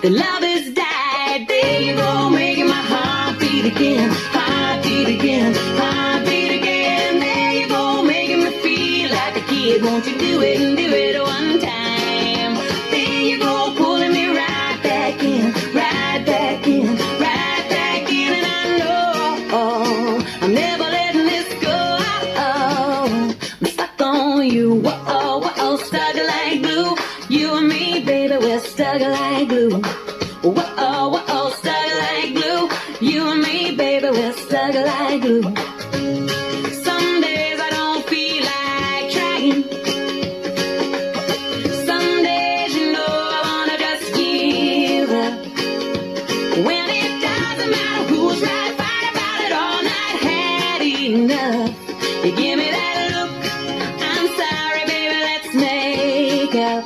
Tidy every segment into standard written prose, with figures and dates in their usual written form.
The love has died. There you go, making my heart beat again, heart beat again, heart beat again. There you go, making me feel like a kid. Won't you do it and do it one time? There you go, pulling me right back in, right back in, right back in. And I know I'm never letting this go. I'm stuck on you. Whoa, whoa, stuck like glue. You and me, baby, we're stuck like glue. Whoa, whoa, stuck like glue. You and me, baby, we're stuck like glue. Some days I don't feel like trying. Some days, you know, I wanna just give up. When it doesn't matter who's right, fight about it all night. Had enough. You give me that look. I'm sorry, baby, let's make up.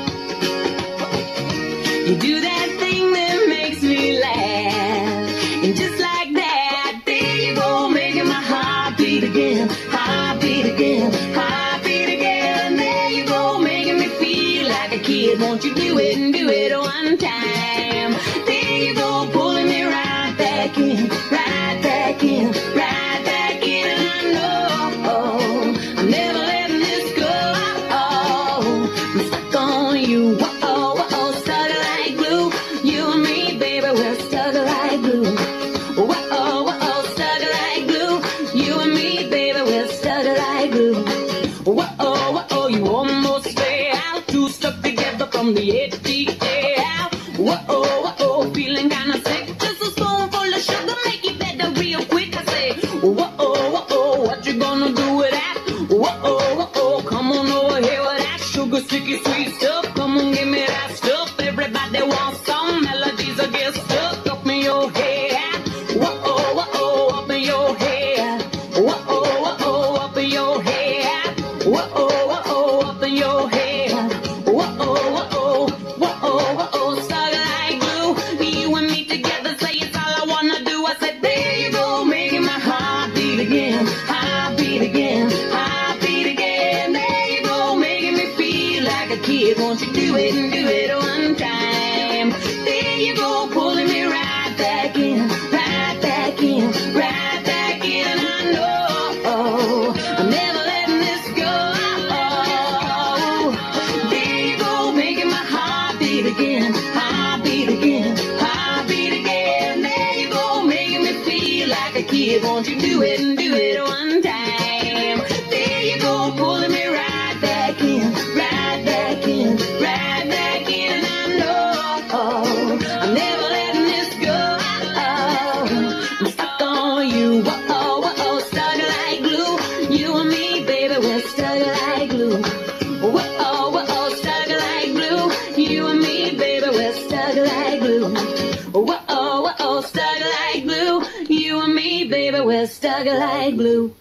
You do that thing that makes me laugh. And just like that, there you go, making my heart beat again, heart beat again, heart beat again. There you go, making me feel like a kid. Won't you do it and do it one time? There you go, pulling me right back in, right back in, right back in. And I know I'm never letting this go. I'm stuck on you. Whoa, whoa, stuck like glue. You and me, baby, we're stuck like glue. Whoa, whoa, stuck like glue. You and me, baby, we're stuck like glue. Whoa, whoa, you almost fell out. Two stuck together from the ATL. Whoa, whoa, feeling kinda sick. Just a spoonful of sugar, make it better real quick. I say, whoa, whoa, what you gonna do with that? Whoa, whoa, come on over here with that sugar, sticky, sweet stuff. Come on, give me that stuff. Everybody wants some melodies or get stuck up in your head. Whoa, whoa, up in your head. Whoa, whoa, up in your head. Whoa, whoa, up in your head. Whoa, whoa, whoa, stuck like glue. You and me together, say it's all I wanna do. I said, there you go, making my heart beat again, heart beat again, heart beat again. There you go, making me feel like a kid. Won't you do it and do it one time? There you go, pulling me right back in, right back in, right back in. And I know I'm never letting this go. There you go, making my heart beat again, heart beat again, heart beat again. There you go, making me feel like a kid. Won't you do it and do it one time? There you go, pulling me right back in, right back in, right back in. And I know I'm never letting this go. I'm stuck on you. Whoa, whoa, stuck like glue. You and me, baby, we're stuck like glue. Whoa, whoa, stuck like glue. You and me, baby, we're stuck like glue. Whoa, whoa, stuck like glue. You and me, baby, we're stuck like glue.